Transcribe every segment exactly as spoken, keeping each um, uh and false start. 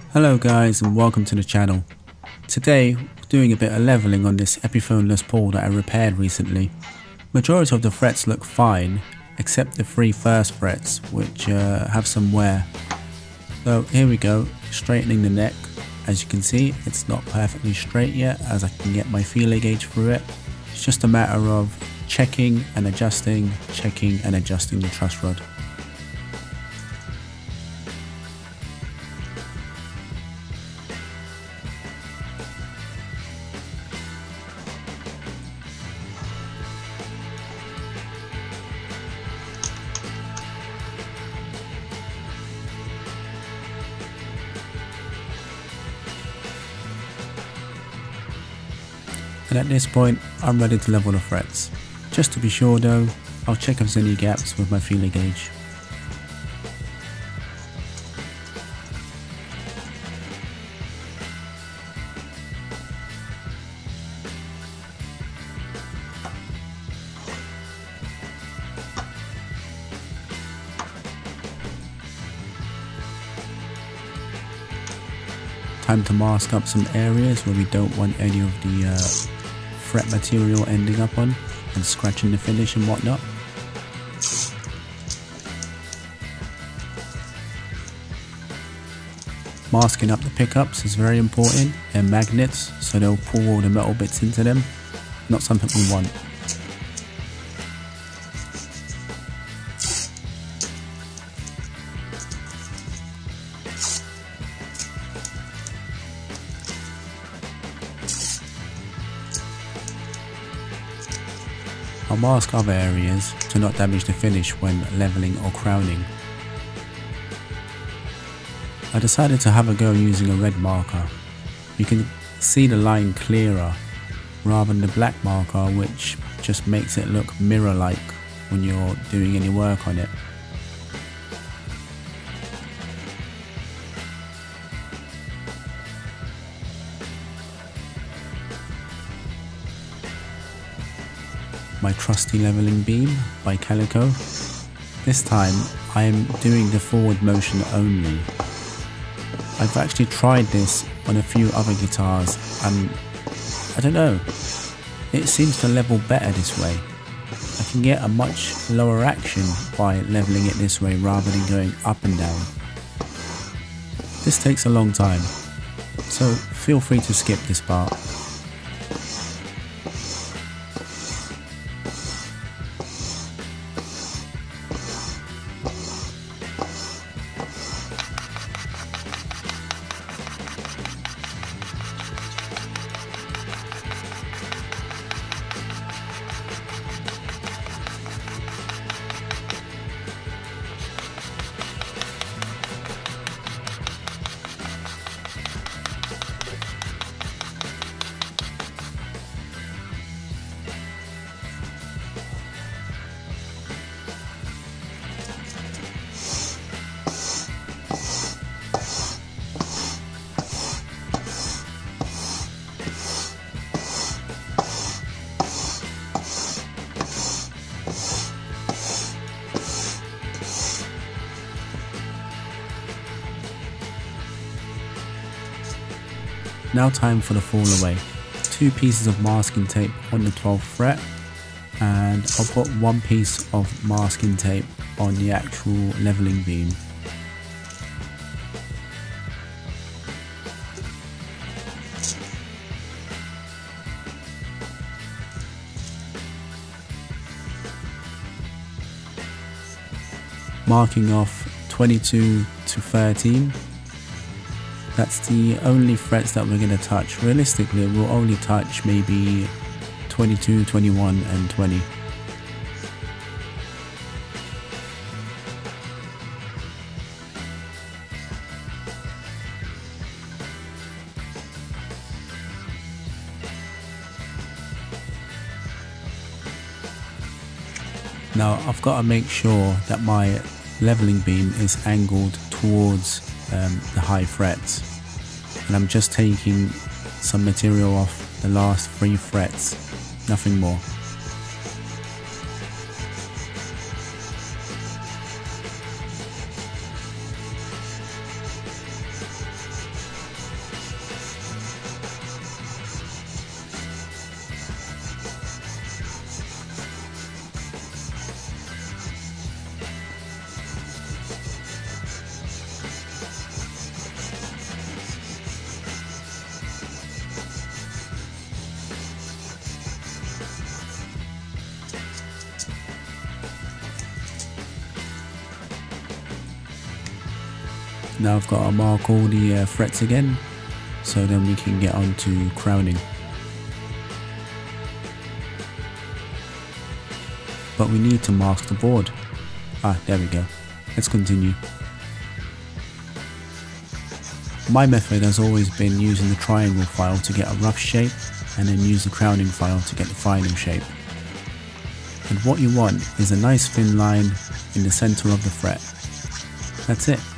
Hello guys and welcome to the channel. Today we're doing a bit of leveling on this Epiphone Les Paul that I repaired recently. Majority of the frets look fine except the three first frets which uh, have some wear. So here we go, straightening the neck. As you can see, it's not perfectly straight yet as I can get my feeler gauge through it. It's just a matter of checking and adjusting, checking and adjusting the truss rod. And at this point, I'm ready to level the frets. Just to be sure though, I'll check if there's any gaps with my feeler gauge. Time to mask up some areas where we don't want any of the uh, fret material ending up on and scratching the finish and whatnot. Masking up the pickups is very important. They're magnets, so they'll pull all the metal bits into them. Not something we want. I'll mask other areas to not damage the finish when leveling or crowning. I decided to have a go using a red marker. You can see the line clearer rather than the black marker, which just makes it look mirror-like when you're doing any work on it. My trusty leveling beam by Calico. This time I am doing the forward motion only. I've actually tried this on a few other guitars and I don't know, it seems to level better this way. I can get a much lower action by leveling it this way rather than going up and down. This takes a long time, so feel free to skip this part. Now time for the fall away. Two pieces of masking tape on the twelfth fret and I'll put one piece of masking tape on the actual leveling beam. Marking off twenty-two to thirteen. That's the only frets that we're going to touch. Realistically, we'll only touch maybe twenty-two, twenty-one and twenty. Now I've got to make sure that my leveling beam is angled towards um, the high frets, and I'm just taking some material off the last three frets, nothing more. Now I've got to mark all the uh, frets again, so then we can get on to crowning. But we need to mask the board. Ah, there we go. Let's continue. My method has always been using the triangle file to get a rough shape, and then use the crowning file to get the final shape. And what you want is a nice thin line in the center of the fret. That's it.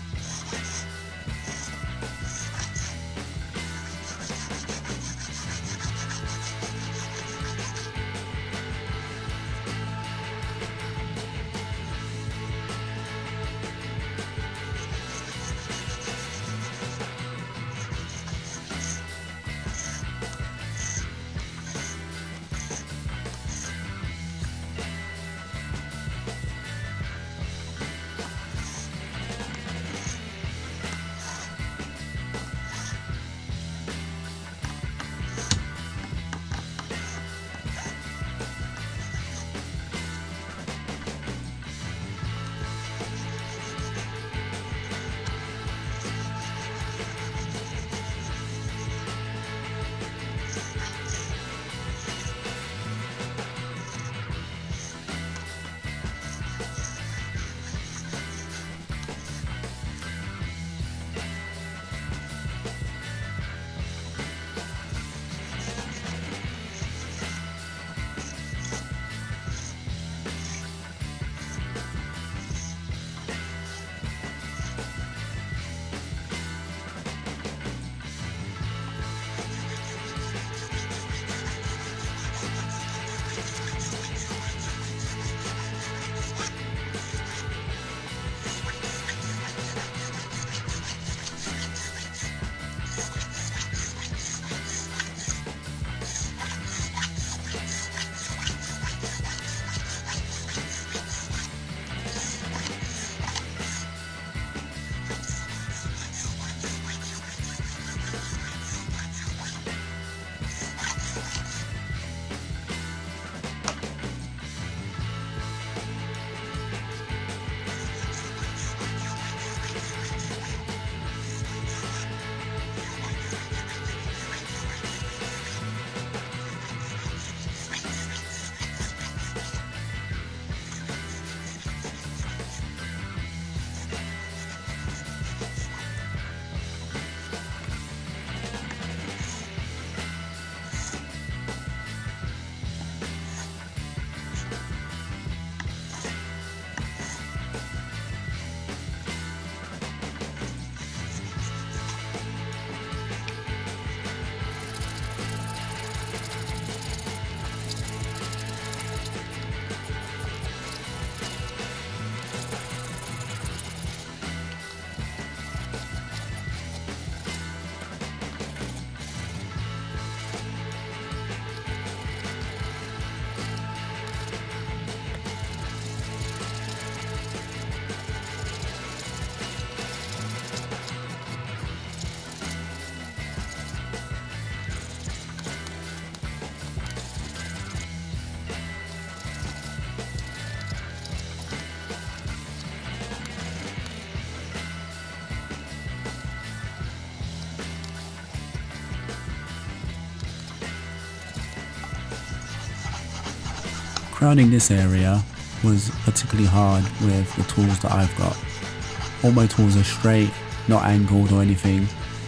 Crowning this area was particularly hard with the tools that I've got. All my tools are straight, not angled or anything,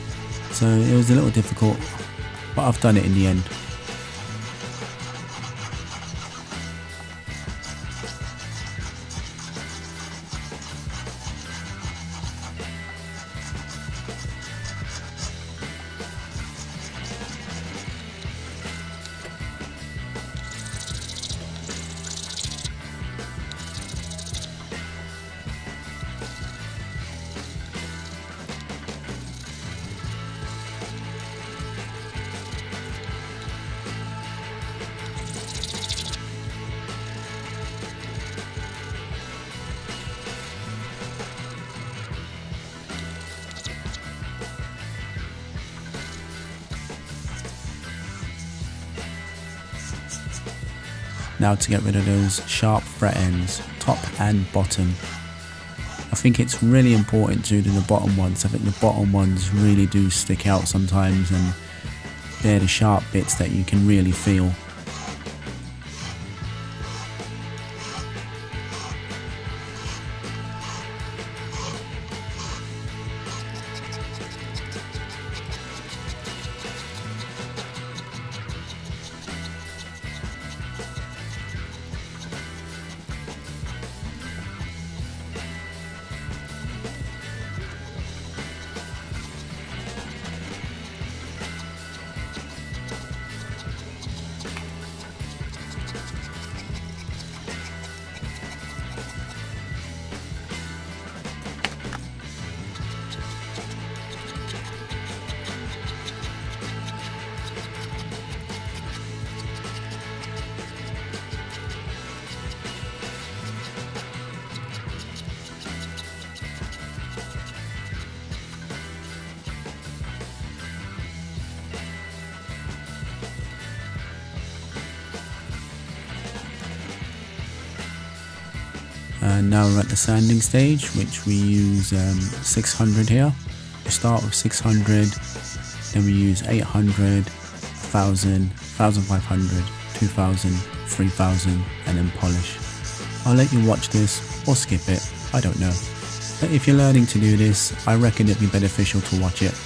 so it was a little difficult, but I've done it in the end. Now to get rid of those sharp fret ends, top and bottom. A think it's really important to do the bottom ones. I think the bottom ones really do stick out sometimes, and they're the sharp bits that you can really feel. And now we're at the sanding stage, which we use um, six hundred here. We start with six hundred, then we use eight hundred, one thousand, one thousand five hundred, two thousand, three thousand, and then polish. I'll let you watch this or skip it, I don't know. But if you're learning to do this, I reckon it'd be beneficial to watch it.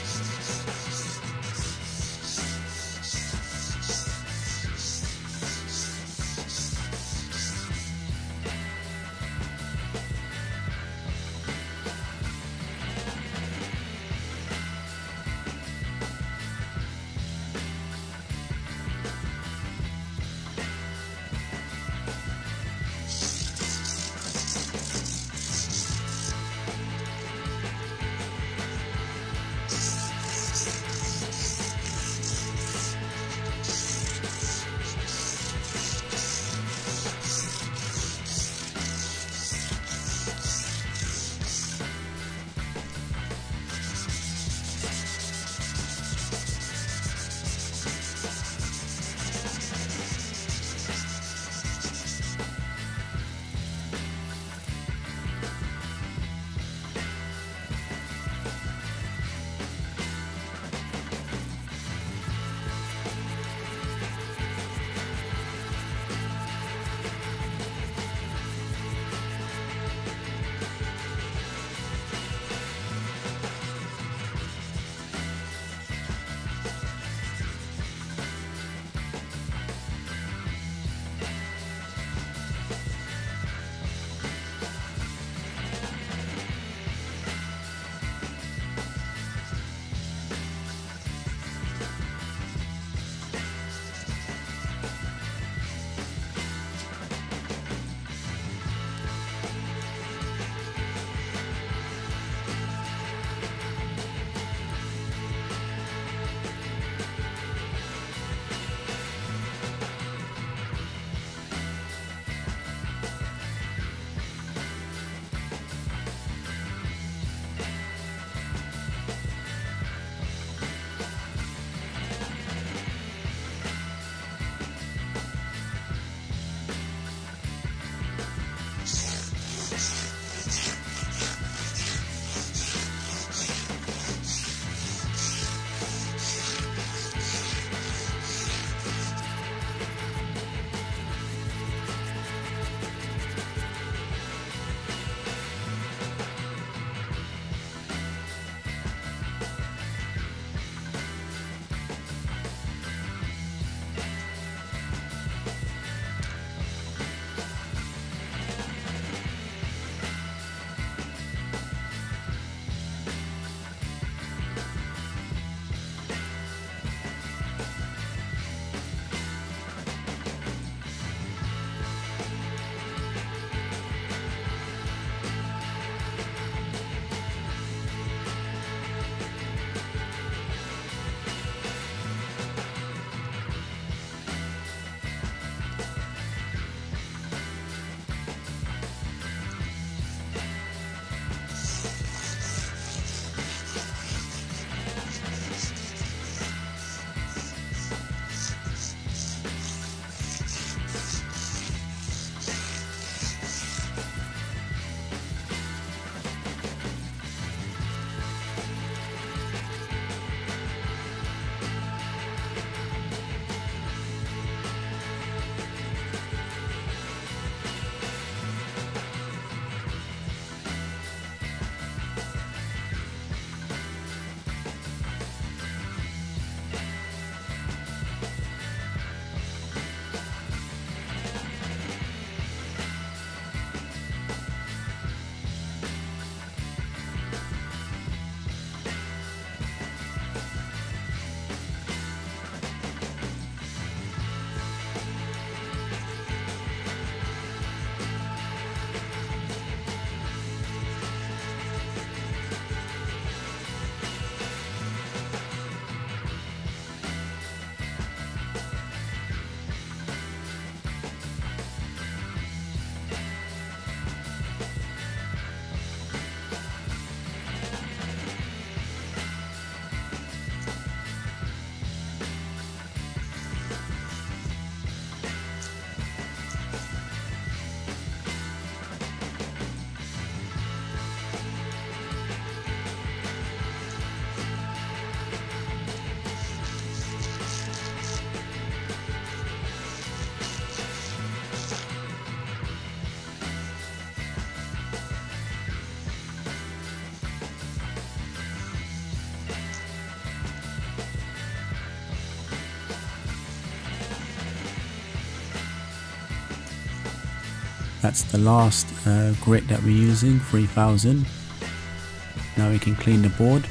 That's the last uh, grit that we're using, three thousand. Now we can clean the board.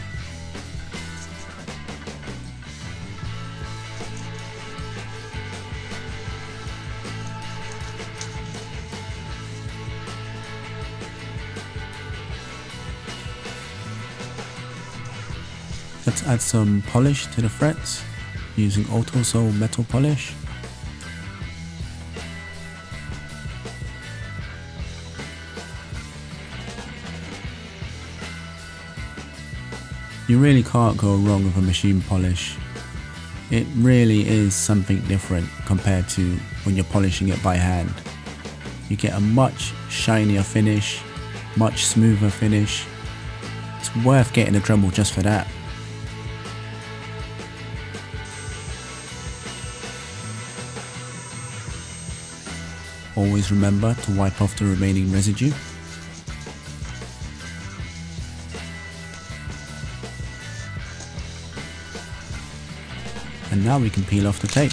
Let's add some polish to the frets using Autosol metal polish. You really can't go wrong with a machine polish. It really is something different compared to when you're polishing it by hand. You get a much shinier finish, much smoother finish. It's worth getting a Dremel just for that. Always remember to wipe off the remaining residue. And now we can peel off the tape.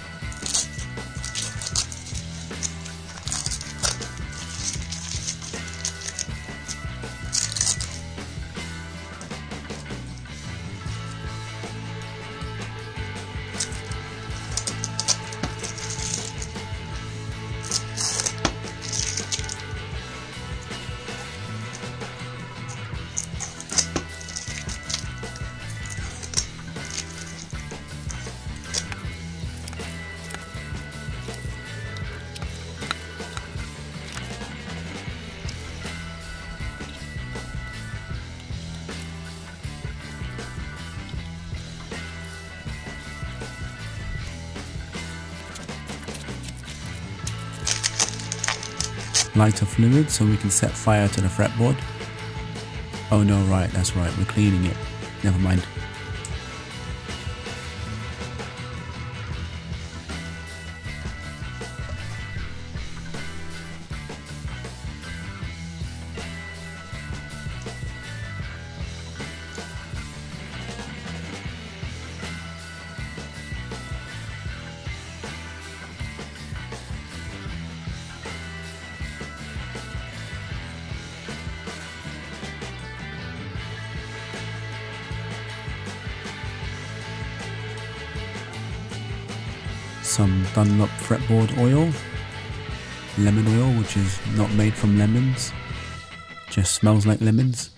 Lighter fluid so we can set fire to the fretboard. Oh no, right, that's right, we're cleaning it. Never mind. Some Dunlop fretboard oil, lemon oil, which is not made from lemons, just smells like lemons.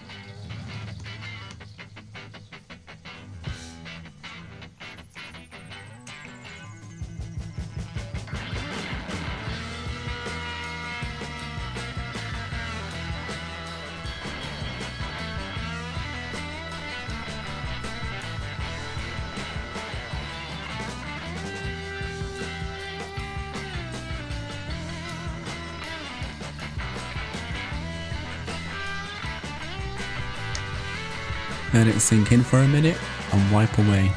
Let it sink in for a minute and wipe away.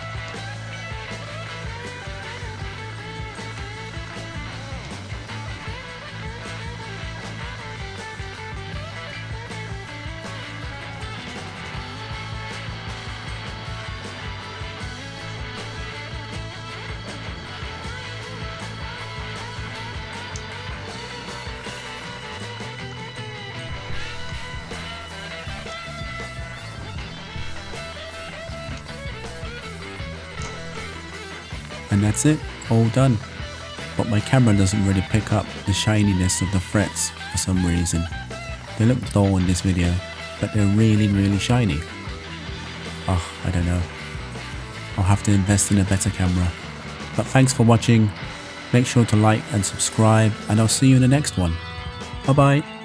And that's it, all done. But my camera doesn't really pick up the shininess of the frets for some reason. They look dull in this video, but they're really really shiny. Oh, I don't know. I'll have to invest in a better camera. But thanks for watching. Make sure to like and subscribe, and I'll see you in the next one. Bye bye.